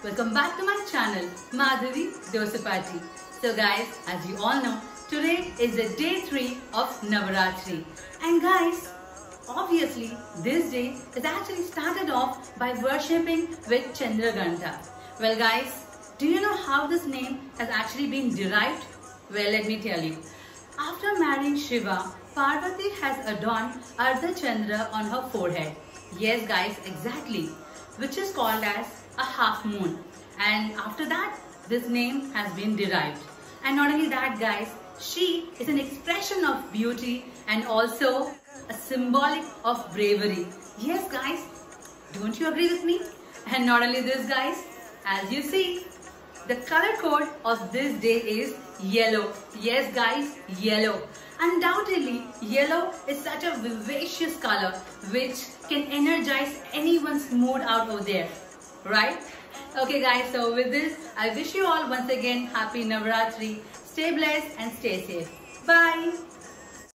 welcome back to my channel Madhavi Dosapati. So guys, as you all know, today is the day 3 of Navaratri. And guys, obviously this day is actually started off by worshipping with Chandraghanta. Well guys, do you know how this name has actually been derived? Well, let me tell you. After marrying Shiva, Parvati has adorned Ardha Chandra on her forehead. Yes guys, exactly. Which is called as a half moon. And after that, this name has been derived. And not only that guys, she is an expression of beauty and also a symbolic of bravery. Yes guys, don't you agree with me? And not only this guys, as you see, the color code of this day is yellow. Yes guys, yellow. Undoubtedly, yellow is such a vivacious color which can energize anyone's mood out over there, right? Okay guys, so with this, I wish you all once again happy Navaratri. Stay blessed and stay safe. Bye.